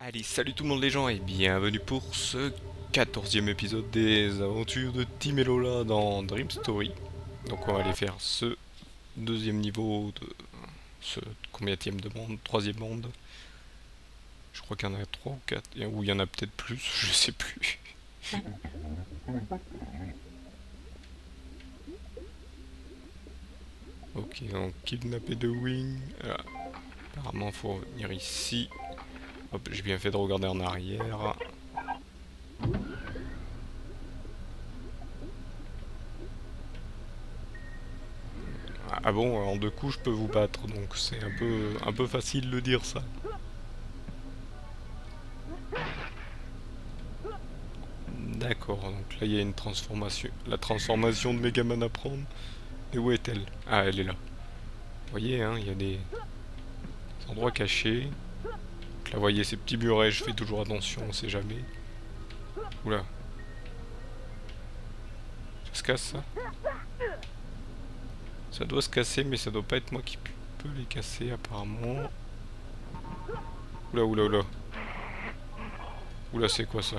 Allez, salut tout le monde les gens et bienvenue pour ce 14e épisode des aventures de Tim et Lola dans Dream Story. Donc on va aller faire ce deuxième niveau de ce combienième de monde, troisième monde. Je crois qu'il y en a 3 ou 4, ou il y en a peut-être plus, je sais plus. Ok, donc kidnapper de Wing. Apparemment faut venir ici. Hop, j'ai bien fait de regarder en arrière. Ah bon, en 2 coups je peux vous battre, donc c'est un peu facile de dire ça. D'accord, donc là il y a une transformation. La transformation de Megaman à prendre. Et où est-elle? Ah, elle est là. Vous voyez, hein, il y a des endroits cachés. Donc là, vous voyez ces petits murets, je fais toujours attention, on sait jamais. Oula, ça se casse ça? Ça doit se casser, mais ça doit pas être moi qui peux les casser apparemment. Oula, oula, oula. Oula, c'est quoi ça?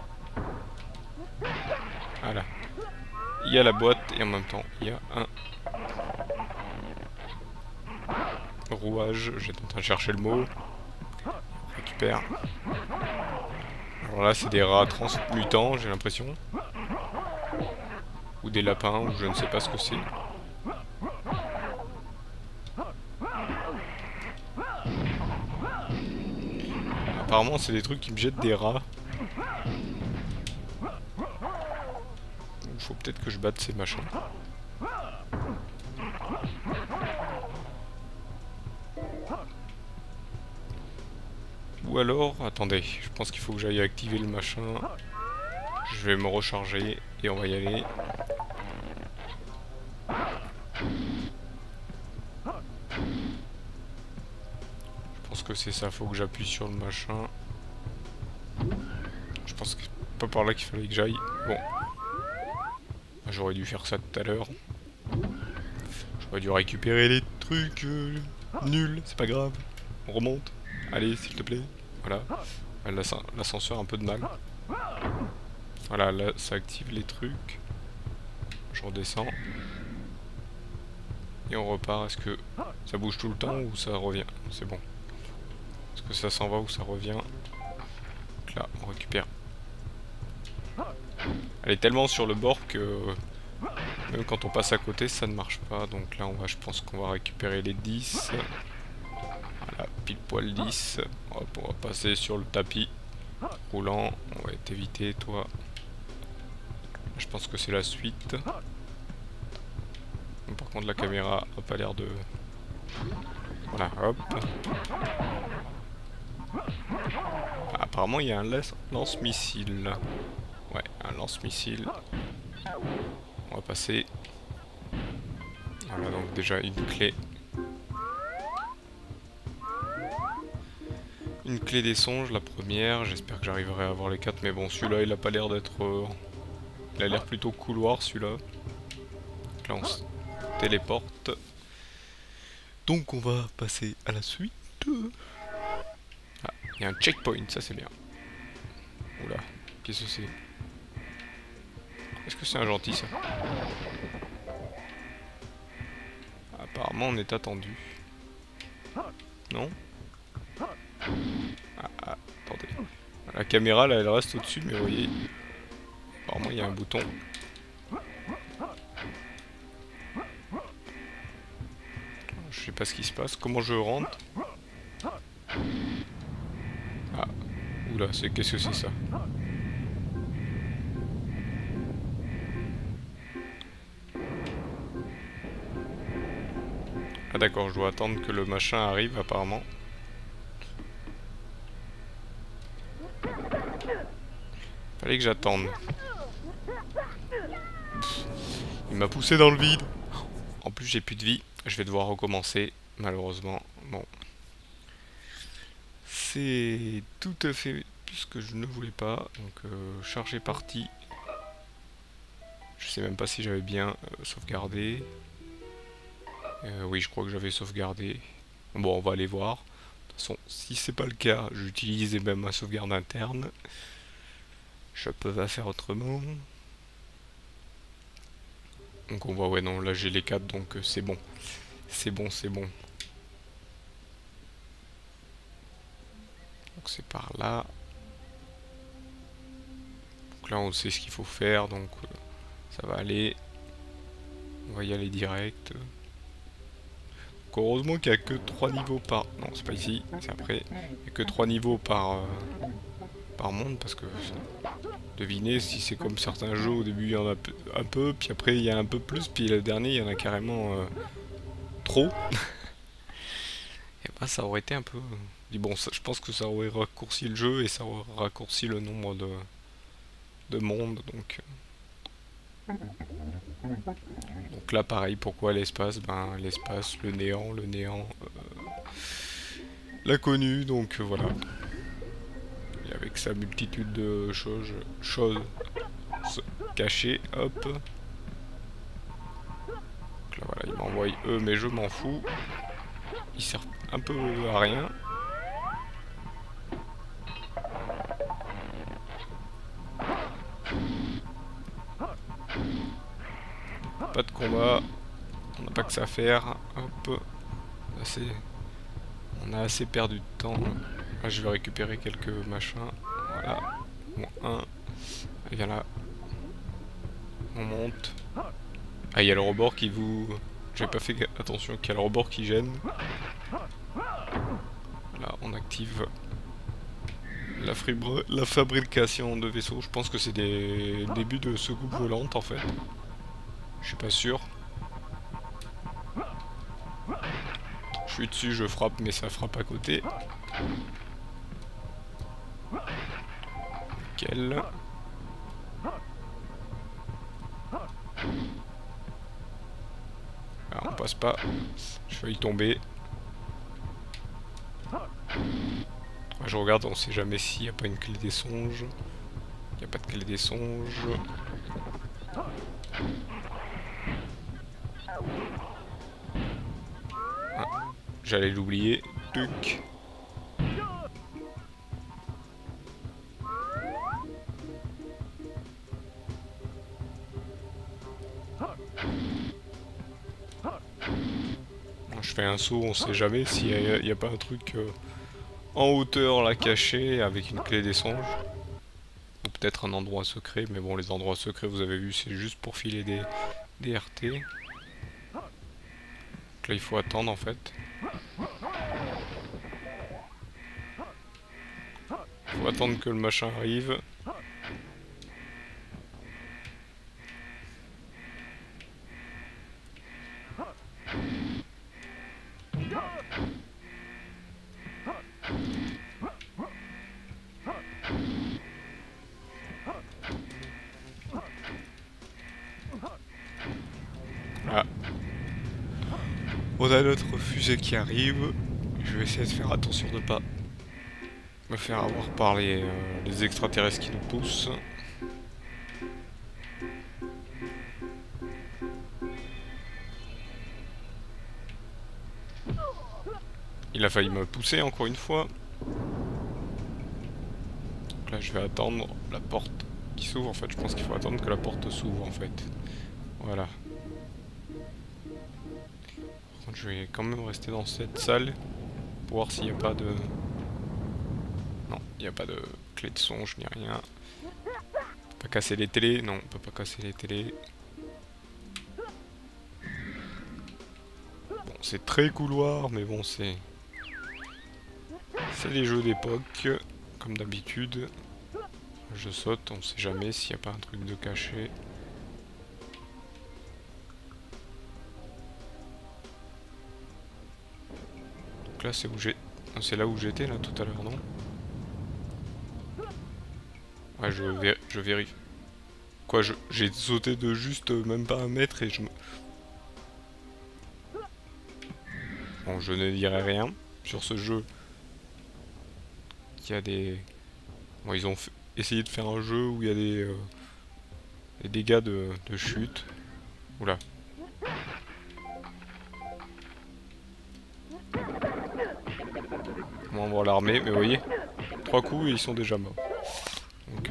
Ah là. Il y a la boîte et en même temps, il y a un rouage. J'étais en train de chercher le mot. Récupère. Alors là, c'est des rats transmutants, j'ai l'impression. Ou des lapins, ou je ne sais pas ce que c'est. Apparemment, c'est des trucs qui me jettent des rats. Il faut peut-être que je batte ces machins. Ou alors, attendez, je pense qu'il faut que j'aille activer le machin. Je vais me recharger et on va y aller. Je pense que c'est ça, faut que j'appuie sur le machin. Je pense que c'est pas par là qu'il fallait que j'aille. Bon. J'aurais dû faire ça tout à l'heure. J'aurais dû récupérer les trucs nuls, c'est pas grave. On remonte. Allez, s'il te plaît. Voilà. L'ascenseur a un peu de mal. Voilà, là, ça active les trucs. Je redescends. Et on repart. Est-ce que ça bouge tout le temps ou ça revient? C'est bon. Est-ce que ça s'en va ou ça revient? Donc là, on récupère. Elle est tellement sur le bord que même quand on passe à côté, ça ne marche pas. Donc là, je pense qu'on va récupérer les 10. Voilà, pile poil 10. Hop, on va passer sur le tapis roulant. On va t'éviter, toi. Je pense que c'est la suite. Par contre, la caméra a pas l'air de... Voilà, hop. Ah, apparemment, il y a un lance-missile. Ouais, un lance-missile. On va passer. Voilà, donc déjà une clé. Une clé des songes, la première. J'espère que j'arriverai à avoir les 4. Mais bon, celui-là, il a pas l'air d'être... Il a l'air plutôt couloir, celui-là. Donc là, on se téléporte. Donc, on va passer à la suite. Ah, il y a un checkpoint, ça c'est bien. Oula, qu'est-ce que c'est? Est-ce que c'est un gentil, ça? Apparemment, on est attendu. Non? Ah, attendez. La caméra, là, elle reste au-dessus, mais vous voyez... Apparemment, il y a un bouton. Je sais pas ce qui se passe. Comment je rentre? Ah, oula, qu'est-ce que c'est ça? Ah d'accord, je dois attendre que le machin arrive, apparemment. Fallait que j'attende. Il m'a poussé dans le vide. En plus, j'ai plus de vie. Je vais devoir recommencer, malheureusement. Bon. C'est tout à fait ce que je ne voulais pas. Donc, charger partie. Je sais même pas si j'avais bien sauvegardé. Oui, je crois que j'avais sauvegardé. Bon, on va aller voir. De toute façon, si c'est pas le cas, j'utilise même ma sauvegarde interne. Je peux pas faire autrement. Donc on voit, ouais non, là j'ai les 4, donc c'est bon. C'est bon, c'est bon. Donc c'est par là. Donc là on sait ce qu'il faut faire, donc ça va aller. On va y aller direct. Donc heureusement qu'il n'y a que 3 niveaux par... Non, c'est pas ici, c'est après. Il n'y a que 3 niveaux par monde, parce que... Devinez si c'est comme certains jeux, au début il y en a un peu, puis après il y a un peu plus, puis le dernier il y en a carrément trop. Et bah ça aurait été un peu... Bon, ça, je pense que ça aurait raccourci le jeu et ça aurait raccourci le nombre de mondes, donc... Donc là pareil, pourquoi l'espace? Ben l'espace, le néant, l'inconnu, donc voilà. Et avec sa multitude de choses cachées, hop. Donc là voilà, il m'envoie eux, mais je m'en fous. Ils servent un peu à rien. Pas de combat, on n'a pas que ça à faire. Hop, on a assez perdu de temps. Là, je vais récupérer quelques machins. Voilà, bon, un. Viens là. On monte. Ah, il y a le rebord qui vous... J'ai pas fait attention qu'il y a le rebord qui gêne. Là, on active la fabrication de vaisseaux. Je pense que c'est des débuts de soucoupe volante en fait. Je suis pas sûr. Je suis dessus, je frappe, mais ça frappe à côté. Nickel. Ah, on passe pas. Je failli tomber. Je regarde, on sait jamais s'il n'y a pas une clé des songes. Il n'y a pas de clé des songes. Ah, j'allais l'oublier. Tuc. Je fais un saut, on sait jamais s'il n'y a pas un truc en hauteur là caché avec une clé des songes. Ou peut-être un endroit secret, mais bon, les endroits secrets, vous avez vu, c'est juste pour filer des RT. Donc là, il faut attendre en fait. Il faut attendre que le machin arrive. Ah. On a notre fusée qui arrive. Je vais essayer de faire attention de pas me faire avoir par les extraterrestres qui nous poussent. Il a failli me pousser encore une fois. Donc là je vais attendre la porte qui s'ouvre en fait. Je pense qu'il faut attendre que la porte s'ouvre en fait. Voilà. Par contre je vais quand même rester dans cette salle pour voir s'il n'y a pas de... Non, il n'y a pas de clé de songe ni rien. On peut pas casser les télés. Non, on peut pas casser les télés. Bon, c'est très couloir, mais bon, c'est les jeux d'époque, comme d'habitude. Je saute, on sait jamais s'il n'y a pas un truc de caché. Donc là, c'est où j'ai... C'est là où j'étais, là, tout à l'heure, non? Ouais, je vérifie. Quoi, j'ai sauté de juste même pas 1 mètre et je me... Bon, je ne dirai rien sur ce jeu. Il y a des... Bon, ils ont essayé de faire un jeu où il y a des dégâts de chute. Oula. On va voir l'armée, mais vous voyez, 3 coups et ils sont déjà morts. Donc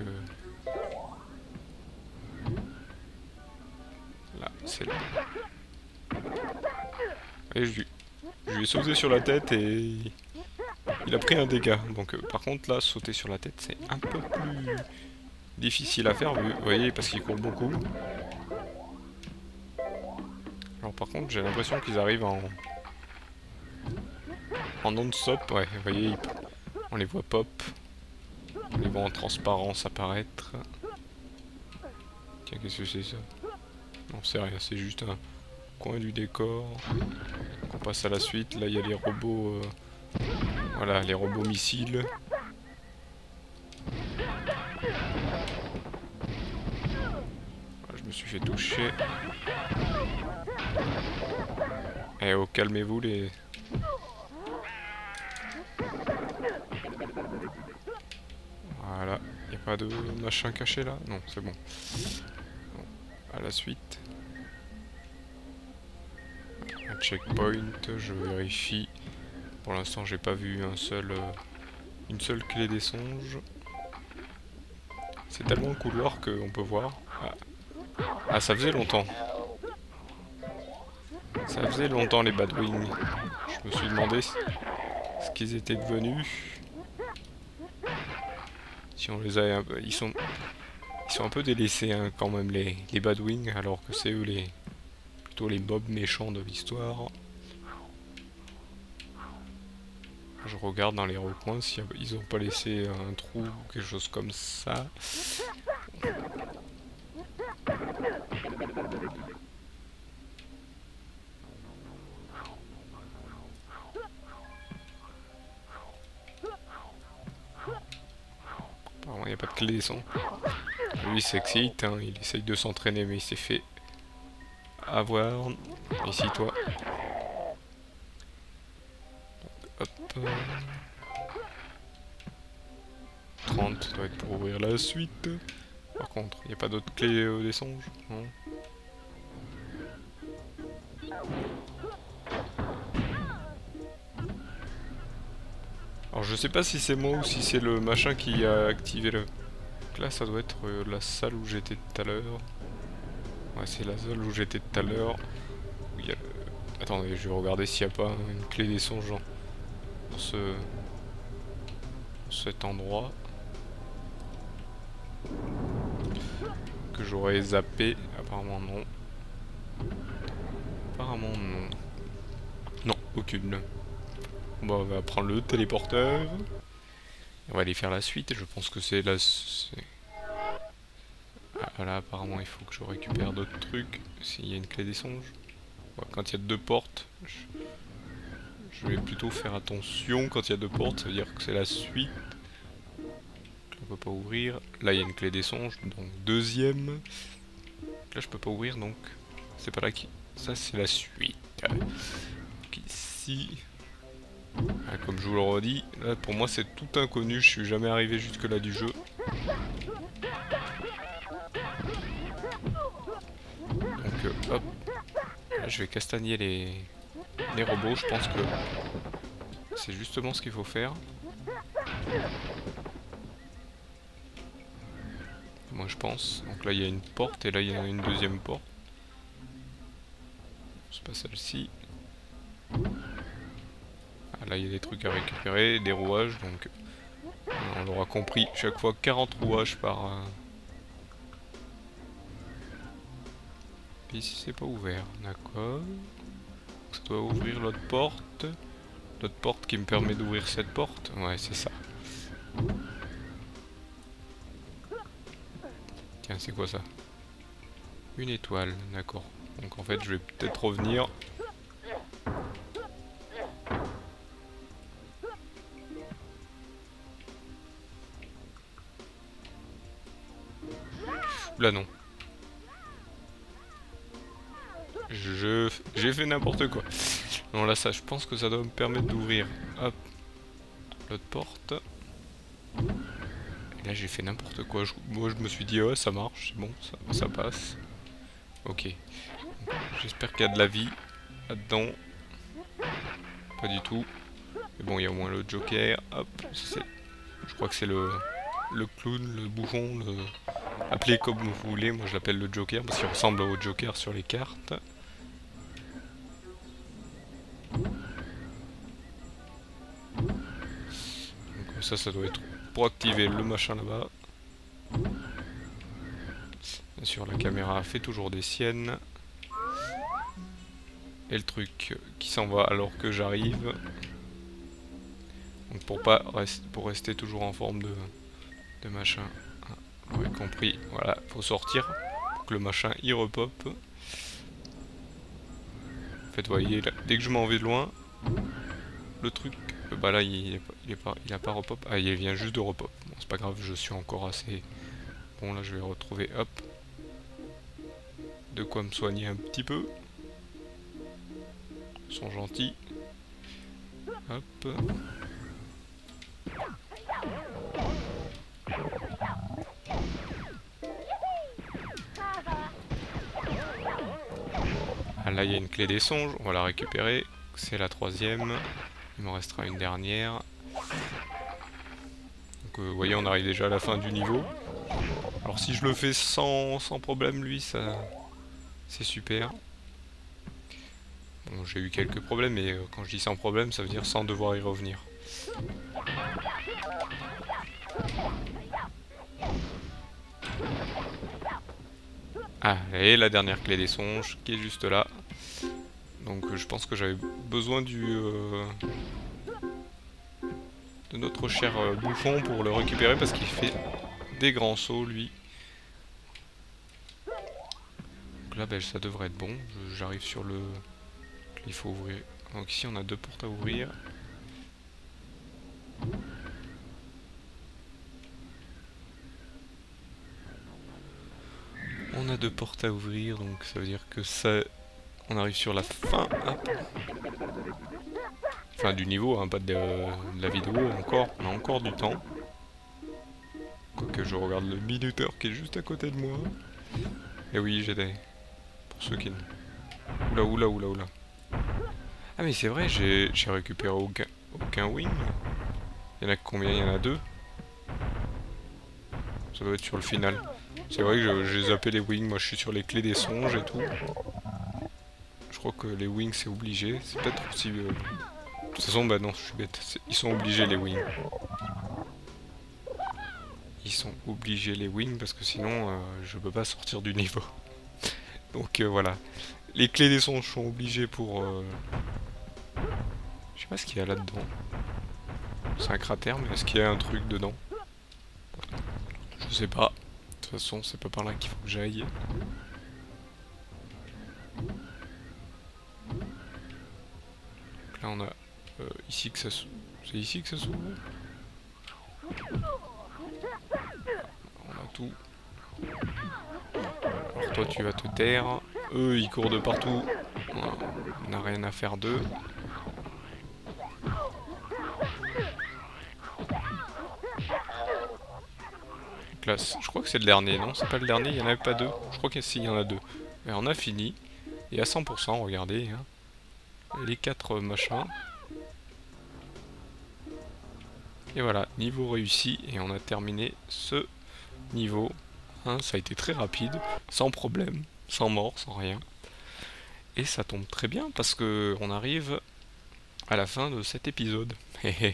là, c'est là. Et je lui ai sauté sur la tête et il a pris un dégât. Donc par contre là, sauter sur la tête, c'est un peu plus difficile à faire, vous voyez, parce qu'il court beaucoup. Alors par contre, j'ai l'impression qu'ils arrivent en non-stop. Ouais, vous voyez, on les voit pop. On les voit en transparence apparaître. Tiens, qu'est-ce que c'est ça? Non, c'est rien, c'est juste un coin du décor. On passe à la suite. Là, il y a les robots... voilà, les robots missiles. Je me suis fait toucher. Eh oh, calmez-vous les... Voilà, y a pas de machin caché là? Non, c'est bon. Bon. À la suite. Un checkpoint, je vérifie. Pour l'instant, j'ai pas vu une seule clé des songes. C'est tellement le couloir qu'on peut voir. Ah, ça faisait longtemps. Ça faisait longtemps les Badwings. Je me suis demandé ce qu'ils étaient devenus. Si on les a... Ils sont un peu délaissés hein, quand même les Badwings, alors que c'est eux plutôt les mobs méchants de l'histoire. Je regarde dans les recoins si ils ont pas laissé un trou ou quelque chose comme ça. Apparemment il n'y a pas de clé des sons. Lui il s'excite, hein, il essaye de s'entraîner mais il s'est fait avoir. Ici toi. Hop. 30 doit être pour ouvrir la suite. Par contre, il n'y a pas d'autres clés des songes, non? Alors je sais pas si c'est moi ou si c'est le machin qui a activé le... Donc là ça doit être la salle où j'étais tout à l'heure. Ouais c'est la salle où j'étais tout à l'heure. Attendez, je vais regarder s'il n'y a pas une clé des songes dans cet endroit. Que j'aurais zappé. Apparemment non. Apparemment non. Non, aucune. Bon, on va prendre le téléporteur. On va aller faire la suite. Je pense que c'est la... Ah, voilà, apparemment il faut que je récupère d'autres trucs. S'il y a une clé des songes. Ouais, quand il y a 2 portes, je vais plutôt faire attention. Quand il y a 2 portes, ça veut dire que c'est la suite. On peut pas ouvrir. Là il y a une clé des songes, donc deuxième. Là je peux pas ouvrir, donc c'est pas là qui... Ça c'est la suite. Donc ici... Ah, comme je vous le redis, là pour moi c'est tout inconnu, je suis jamais arrivé jusque là du jeu. Donc hop, là, je vais castagner les robots, je pense que c'est justement ce qu'il faut faire. Moi je pense, donc là il y a une porte et là il y a une deuxième porte. C'est pas celle-ci. Ah, là il y a des trucs à récupérer, des rouages, donc on l'aura compris, chaque fois 40 rouages par... Ici c'est pas ouvert, d'accord. Ça doit ouvrir l'autre porte. L'autre porte qui me permet d'ouvrir cette porte. Ouais c'est ça. Tiens c'est quoi ça? Une étoile, d'accord. Donc en fait je vais peut-être revenir. Là non. J'ai fait n'importe quoi. Non là ça, je pense que ça doit me permettre d'ouvrir. Hop. L'autre porte. Et là j'ai fait n'importe quoi. Moi je me suis dit oh ça marche, c'est bon, ça passe. Ok. J'espère qu'il y a de la vie là-dedans. Pas du tout. Mais bon, il y a au moins le Joker. Hop, je crois que c'est le clown, le bouffon, appelez comme vous voulez. Moi je l'appelle le Joker parce qu'il ressemble au Joker sur les cartes. Donc ça doit être pour activer le machin là-bas. Bien sûr, la caméra fait toujours des siennes. Et le truc qui s'en va alors que j'arrive. Donc pour rester toujours en forme de machin. Ah, vous avez compris. Voilà, faut sortir pour que le machin y repop. En fait, vous voyez, là, dès que je m'en vais de loin, le truc, bah là, il a pas repop. Ah, il vient juste de repop. Bon, c'est pas grave, je suis encore assez. Bon, là, je vais retrouver, hop, de quoi me soigner un petit peu. Ils sont gentils. Hop. Ah, là, il y a une clé des songes, on va la récupérer. C'est la 3e. Il me restera une dernière. Donc, vous voyez, on arrive déjà à la fin du niveau. Alors, si je le fais sans problème, lui, ça, c'est super. Bon, j'ai eu quelques problèmes, mais quand je dis sans problème, ça veut dire sans devoir y revenir. Ah, et la dernière clé des songes qui est juste là. Donc je pense que j'avais besoin de notre cher bouffon pour le récupérer parce qu'il fait des grands sauts lui. Donc là ben, ça devrait être bon. J'arrive sur le... Il faut ouvrir. Donc ici on a 2 portes à ouvrir. On a 2 portes à ouvrir, donc ça veut dire que ça... On arrive sur la fin. Hop. Fin du niveau, hein, pas de la vidéo encore. On a encore du temps. Quoique je regarde le minuteur qui est juste à côté de moi. Et oui, j'ai des... Pour ceux qui... Oula. Ah mais c'est vrai, j'ai récupéré aucun wing. Il y en a combien? Il y en a 2. Ça doit être sur le final. C'est vrai que j'ai zappé les wings, moi je suis sur les clés des songes et tout. Je crois que les wings c'est obligé, c'est peut-être aussi... De toute façon, bah non, je suis bête, ils sont obligés les wings. Ils sont obligés les wings parce que sinon je peux pas sortir du niveau. Donc voilà. Les clés des songes sont obligées pour... Je sais pas ce qu'il y a là-dedans. C'est un cratère, mais est-ce qu'il y a un truc dedans? Je sais pas. De toute façon, c'est pas par là qu'il faut que j'aille. Donc là, on a ici que ça s'ouvre. C'est ici que ça s'ouvre. On a tout. Alors toi, tu vas te taire. Eux, ils courent de partout. On n'a rien à faire d'eux. Je crois que c'est le dernier, non? C'est pas le dernier, il n'y en avait pas 2. Je crois qu'il y en a 2. Et on a fini. Et à 100%, regardez. Hein. Les 4 machins. Et voilà, niveau réussi. Et on a terminé ce niveau. Hein, ça a été très rapide, sans problème, sans mort, sans rien. Et ça tombe très bien parce que on arrive à la fin de cet épisode. Je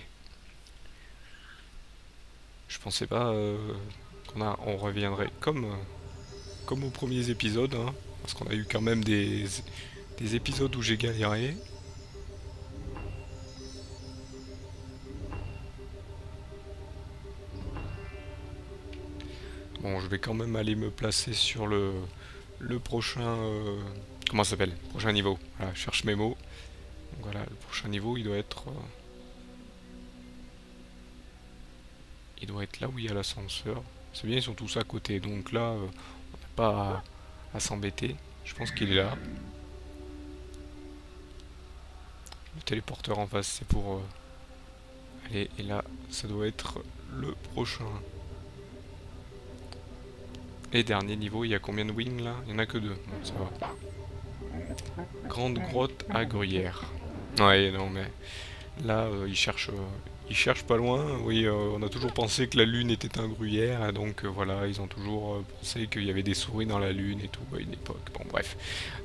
pensais pas... on reviendrait comme aux premiers épisodes, hein, parce qu'on a eu quand même des épisodes où j'ai galéré. Bon, je vais quand même aller me placer sur le prochain... comment ça s'appelle? Prochain niveau. Voilà, je cherche mes mots. Donc voilà, le prochain niveau, il doit être... il doit être là où il y a l'ascenseur. C'est bien, ils sont tous à côté, donc là, on n'a pas à s'embêter. Je pense qu'il est là. Le téléporteur en face, c'est pour... aller, et là, ça doit être le prochain. Et dernier niveau, il y a combien de wings là? Il n'y en a que 2, bon, ça va. Grande grotte à gruyère. Ouais, non mais... Là, ils cherchent pas loin. Oui, on a toujours pensé que la Lune était un gruyère, et donc voilà, ils ont toujours pensé qu'il y avait des souris dans la Lune et tout à une époque. Bon, bref,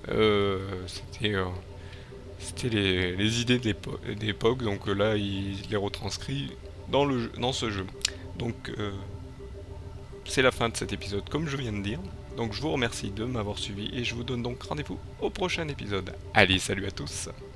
c'était les idées d'époque, donc là, il les retranscrit dans ce jeu. Donc, c'est la fin de cet épisode, comme je viens de dire. Donc, je vous remercie de m'avoir suivi et je vous donne donc rendez-vous au prochain épisode. Allez, salut à tous!